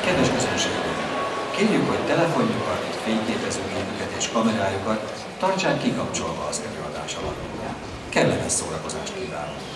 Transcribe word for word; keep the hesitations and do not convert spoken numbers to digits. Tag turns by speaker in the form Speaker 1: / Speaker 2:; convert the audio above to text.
Speaker 1: Kedves közönségünk! Kérjük, hogy telefonjukat, fényképezőgépüket és kamerájukat tartsák kikapcsolva az előadás alatt. Kellemes szórakozást kívánunk!